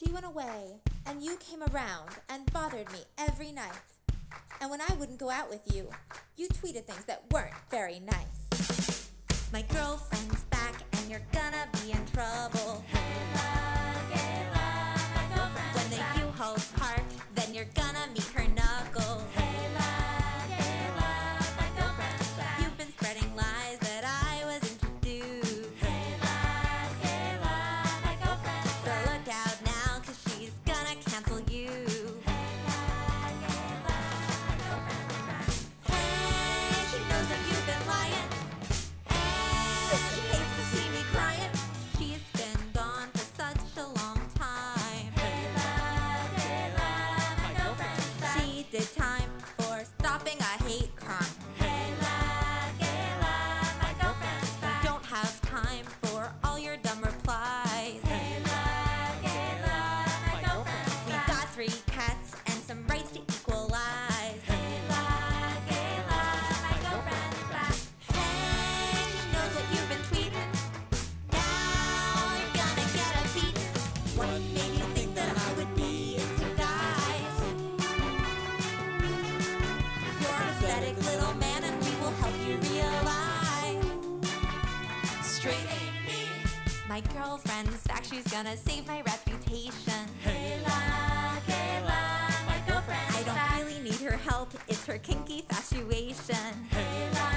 She went away, and you came around and bothered me every night. And when I wouldn't go out with you, you tweeted things that weren't very nice. My girlfriend's back, and you're gonna be in trouble. Kayla, my girlfriend's when the U-Hauls park, then you're gonna meet her knuckles. Kayla, my girlfriend's back. You've been spreading lies that I was introduced. Kayla, my girlfriend's back. So look out now, 'cause she's gonna cancel you. She knows that you've been lying, and she hates to see me crying. She's been gone for such a long time. Kayla, my girlfriend's back. She did time for stopping a hate crime. Kayla, my girlfriend's back. We don't have time for all your dumb replies. Kayla, my girlfriend's back. We've got 3 cats and some rights to equalize. Little man, and we will help you realize straight ain't me. My girlfriend's back, she's gonna save my reputation. Kayla, my girlfriend. I don't really need her help, it's her kinky infatuation. Kayla,